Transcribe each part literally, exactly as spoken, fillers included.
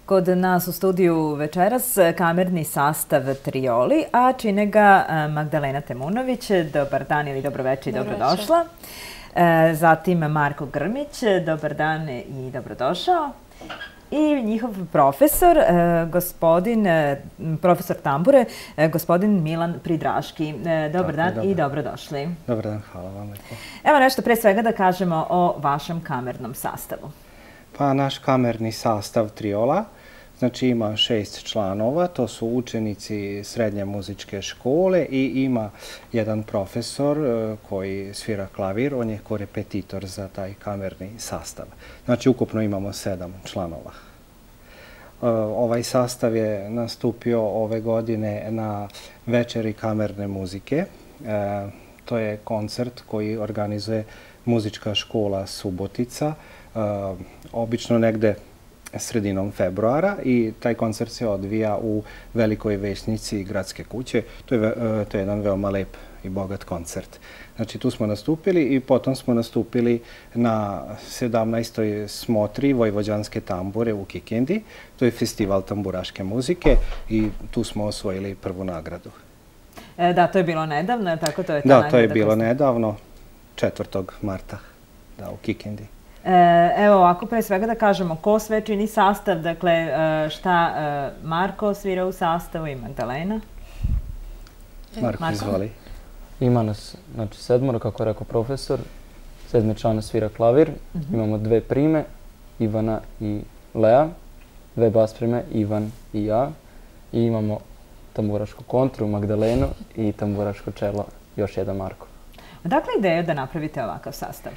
Kod nas u studiju večeras kamerni sastav Trioli, a čine ga Magdalena Temunović, dobar dan ili dobroveče i dobrodošla. Zatim Marko Grmić, dobar dan i dobrodošao. I njihov profesor, gospodin, profesor tambure, gospodin Milan Pridraški. Dobar dan i dobrodošli. Dobar dan, hvala vam lepo. Evo nešto pre svega da kažemo o vašem kamernom sastavu. Pa naš kamerni sastav Triola, znači ima šest članova, to su učenici srednje muzičke škole i ima jedan profesor koji svira klavir, on je korepetitor za taj kamerni sastav. Znači ukupno imamo sedam članova. Ovaj sastav je nastupio ove godine na večeri kamerne muzike. To je koncert koji organizuje muzička škola Subotica, obično negde sredinom februara, i taj koncert se odvija u Velikoj većnici Gradske kuće. To je, to je jedan veoma lep i bogat koncert. Znači tu smo nastupili i potom smo nastupili na sedamnaestoj smotri Vojvođanske tambure u Kikindi. To je festival tamburaške muzike i tu smo osvojili prvu nagradu. E, da, to je bilo nedavno, tako to je ta Da, nagrada. to je bilo nedavno, četvrtog marta, da, u Kikindi. Evo ovako, pre svega da kažemo ko sve čini sastav, dakle šta Marko svira u sastavu i Magdalena. Marko, izvoli. Ima nas, znači, sedmoro, kako je rekao profesor, sedmi član svira klavir, imamo dve prime, Ivana i Lea, dve bas prime, Ivan i ja, i imamo tamburašku kontru, Magdalenu, i tamburaško čelo, još jedan Marko. Odakle ideja da napravite ovakav sastav?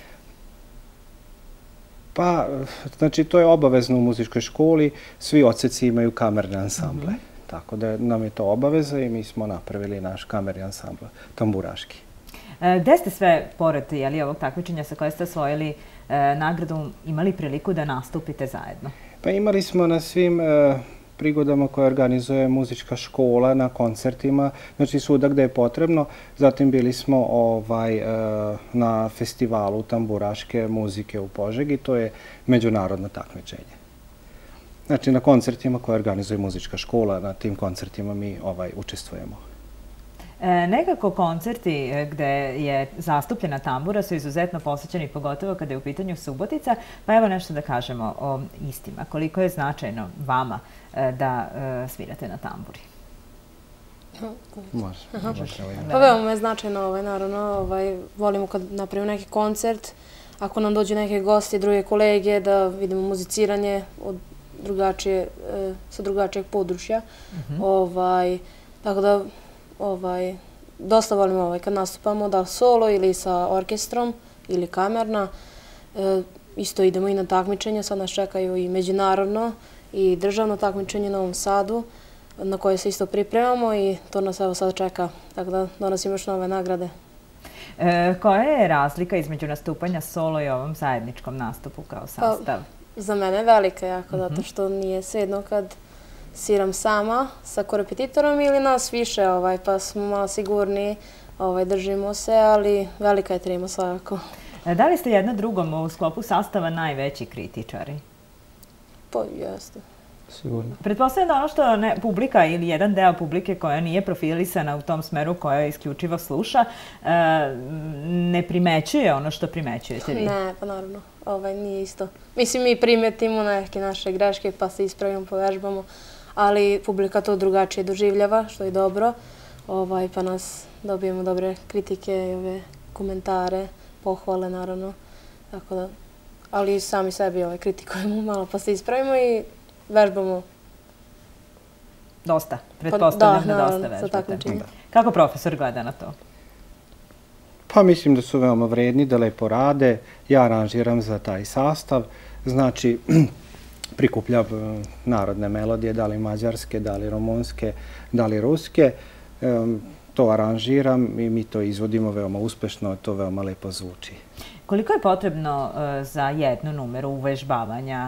Pa, znači, to je obavezno u muzičkoj školi. Svi odseci imaju kamerne ansamble. Tako da nam je to obaveza i mi smo napravili naš kamerni ansambl, tamburaški. Gde ste sve, pored ovog takmičenja sa koje ste osvojili nagradu, imali priliku da nastupite zajedno? Pa imali smo na svim prigodama koje organizuje muzička škola, na koncertima, znači svuda gde je potrebno. Zatim bili smo na festivalu tamburaške muzike u Požegi, to je međunarodno takmičenje. Znači na koncertima koje organizuje muzička škola, na tim koncertima mi učestvujemo. Nekako koncerti gde je zastupljena tambura su izuzetno posvećeni, pogotovo kada je u pitanju Subotica, pa evo nešto da kažemo o istima. Koliko je značajno vama da svirate na tamburi? Može. Pa veoma je značajno, naravno, volimo kad napravimo neki koncert, ako nam dođu neke gosti, druge kolege, da vidimo muziciranje sa drugačijeg područja. Tako da dosta volimo kad nastupamo, da solo ili sa orkestrom ili kamerna. Isto idemo i na takmičenje, sad nas čekaju i međunarodno i državno takmičenje na Novom Sadu, na koje se isto pripremamo i to nas evo sad čeka, tako da donosimo još nove nagrade. Koja je razlika između nastupanja solo i ovom zajedničkom nastupu kao sastav? Za mene je velika jako, zato što nije svejedno kad sviram sama sa korepetitorom ili nas više, pa smo malo sigurniji, držimo se, ali velika je trema svakako. Da li ste jedno drugom u sklopu sastava najveći kritičari? Pa jeste. Sigurno. Pretpostavljam da ono što publika ili jedan deo publike koja nije profilisana u tom smeru, koja isključivo sluša, ne primećuje ono što primećujete vi? Ne, pa naravno. Nije isto. Mislim, mi primetimo neke naše greške pa se ispravimo, povežbamo, ali publika to drugačije doživljava, što je dobro, pa nas dobijemo dobre kritike, komentare, pohvale, naravno. Ali sami sebi kritikujemo malo pa se ispravimo i vežbamo. Dosta. Pretpostavljam da dosta vežbate. Kako profesor gleda na to? Pa mislim da su veoma vredni, da lepo rade. Ja aranžiram za taj sastav. Znači, prikupljam narodne melodije, da li mađarske, da li rumunske, da li ruske. To aranžiram i mi to izvodimo veoma uspešno, to veoma lepo zvuči. Koliko je potrebno za jednu numeru uvežbavanja?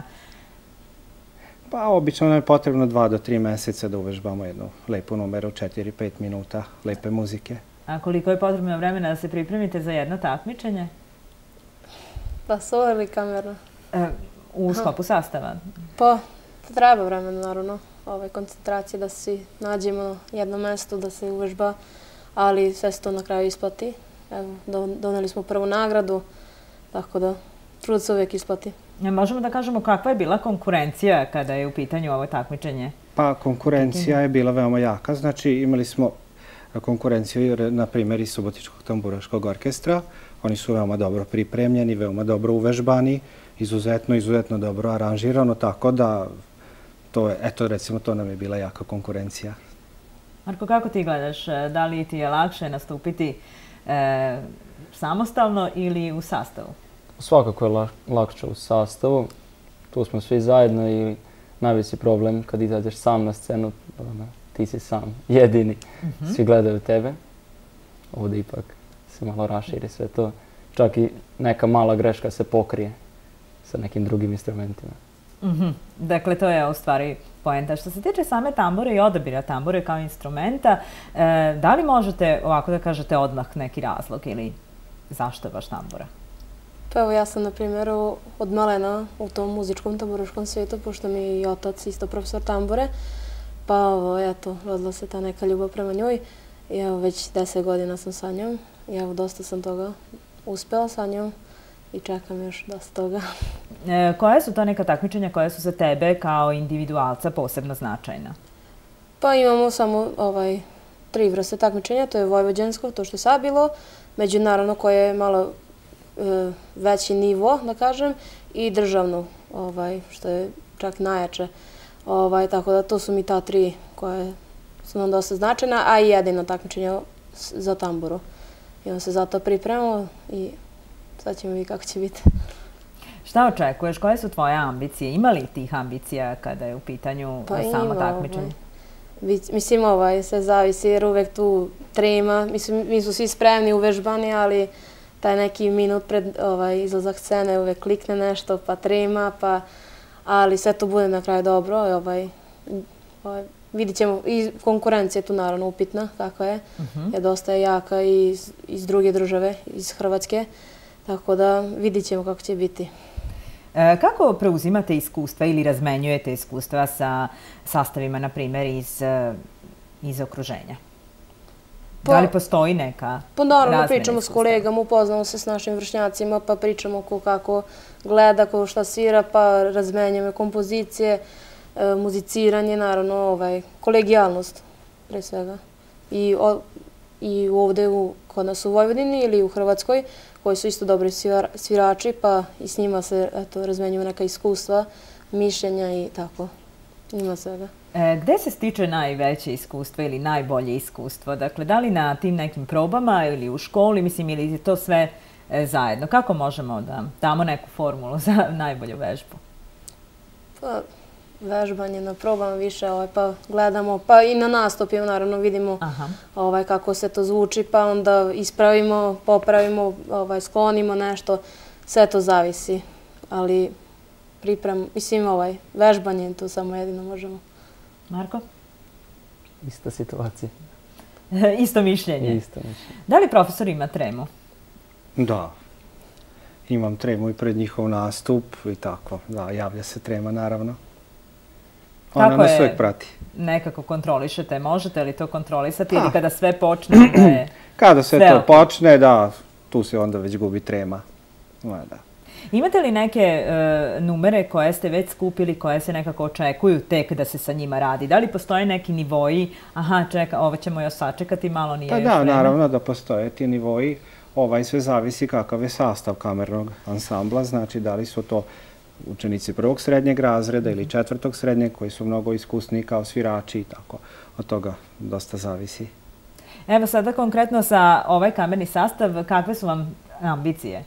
Pa obično nam je potrebno dva do tri meseca da uvežbamo jednu lepu numeru, četiri do pet minuta lepe muzike. A koliko je potrebno vremena da se pripremite za jedno takmičenje? Pa solo ili kamerno? U sklopu sastava? Pa Treba vremena, naravno, ovaj, koncentracije da se nađemo na jednom mestu, da se uvežba, ali sve se to na kraju isplati. Evo, doneli smo prvu nagradu, tako da trud se uvijek isplati. Možemo da kažemo kakva je bila konkurencija kada je u pitanju ovo takmičenje? Pa konkurencija je bila veoma jaka, znači imali smo konkurenciju, na primjer, iz Subotičkog tamburaškog orkestra. Oni su veoma dobro pripremljeni, veoma dobro uvežbani, izuzetno, izuzetno dobro aranžirano, tako da, to je, eto, recimo, to nam je bila jaka konkurencija. Marko, kako ti gledaš? Da li ti je lakše nastupiti e, samostalno ili u sastavu? Svakako je lakše u sastavu. Tu smo svi zajedno i najveći problem kad izađeš sam na scenu, ti si sam, jedini. Svi gledaju tebe. Ovdje ipak se malo raširi sve to. Čak i neka mala greška se pokrije sa nekim drugim instrumentima. Dakle, to je u stvari poenta. Što se tiče same tambure i odabira tambure kao instrumenta, da li možete ovako da kažete odmah neki razlog ili zašto baš tambura? Pa evo, ja sam, na primjer, od malena u tom muzičkom tamburaškom svijetu, pošto mi je i otac isto profesor tambure, pa ovo, eto, rodila se ta neka ljubav prema njoj i evo, već deset godina sam sa njom i evo, dosta sam toga uspela sa njom i čekam još dosta toga. Koje su to neka takmičenja koje su za tebe kao individualca posebno značajna? Pa imamo samo ovaj, tri vrste takmičenja, to je vojvođansko, to što je sad bilo, međunarodno koje je malo veći nivo, da kažem, i državno, što je čak najjače. Tako da to su mi ta tri koje su nam dosta značajna, a i jedino takmičenje za tamburu. I on se zato pripremao i sad ćemo vidjeti kako će biti. Šta očekuješ? Koje su tvoje ambicije? Ima li tih ambicija kada je u pitanju samo takmičenje? Mislim, sve zavisi jer uvek tu trema. Mislim, mi su svi spremni, uvežbani, ali taj neki minut pred izlazak scene uvek klikne nešto, pa trema, pa... Ali sve to bude na kraju dobro. Vidit ćemo, i konkurencija je tu naravno upitna, kako je. Je dosta jaka i iz druge države, iz Hrvatske. Tako da vidit ćemo kako će biti. Kako preuzimate iskustva ili razmenjujete iskustva sa sastavima, na primjer, iz okruženja? Da li postoji neka razmena iskustva? Pa naravno, pričamo s kolegama, upoznamo se s našim vršnjacima, pa pričamo ko kako gleda, ko šta svira, pa razmenjujemo kompozicije, muziciranje, naravno, kolegijalnost, pre svega. I ovde kod nas u Vojvodini ili u Hrvatskoj, koji su isto dobri svirači, pa i s njima se razmenjuju neka iskustva, mišljenja i tako. Ima svega. Gde se stiče najveće iskustvo ili najbolje iskustvo? Dakle, da li na tim nekim probama ili u školi, mislim, ili je to sve zajedno? Kako možemo da damo neku formulu za najbolju vežbu? Pa, vežbanje na probama više, pa gledamo, pa i na nastupima, naravno, vidimo kako se to zvuči, pa onda ispravimo, popravimo, sklonimo nešto, sve to zavisi. Ali priprem, mislim, vežbanje, to samo jedino možemo. Marko? Ista situacija. Isto mišljenje? Isto mišljenje. Da li profesor ima tremu? Da. Imam tremu i pred njihov nastup i tako. Da, javlja se trema, naravno. Ona nas uvijek prati. Nekako kontrolišete? Možete li to kontrolisati ili kada sve počne da je... Kada sve to počne, da, tu se onda već gubi trema. Da. Imate li neke numere koje ste već skupili, koje se nekako očekuju tek da se sa njima radi? Da li postoje neki nivoji? Aha, čeka, ovo ćemo još sačekati, malo nije još vreme. Pa da, naravno da postoje ti nivoji. Ovaj sve zavisi kakav je sastav kamernog ansambla. Znači, da li su to učenici prvog srednjeg razreda ili četvrtog srednjeg, koji su mnogo iskusniji kao svirači i tako. Od toga dosta zavisi. Evo sada konkretno sa ovaj kamerni sastav, kakve su vam ambicije?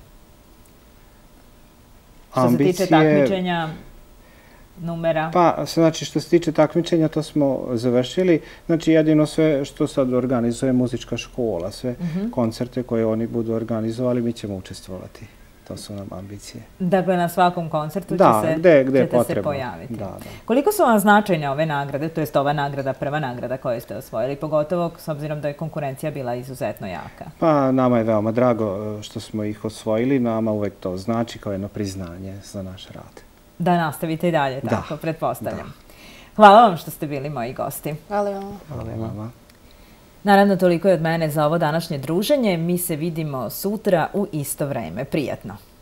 Što se tiče takmičenja, numera? Pa, znači, što se tiče takmičenja, to smo završili. Znači, jedino sve što sad organizuje muzička škola, sve koncerte koje oni budu organizovali, mi ćemo učestvovati. To su nam ambicije. Dakle, na svakom koncertu ćete se pojaviti. Koliko su vam značajne ove nagrade, to jest ova nagrada, prva nagrada koju ste osvojili, pogotovo s obzirom da je konkurencija bila izuzetno jaka? Pa, nama je veoma drago što smo ih osvojili. Nama uvek to znači kao jedno priznanje za naš rad. da nastavite i dalje, Da. tako, pretpostavljam. Hvala vam što ste bili moji gosti. Hvala vam. Hvala vama. Naravno, toliko je od mene za ovo današnje druženje. Mi se vidimo sutra u isto vreme. Prijatno!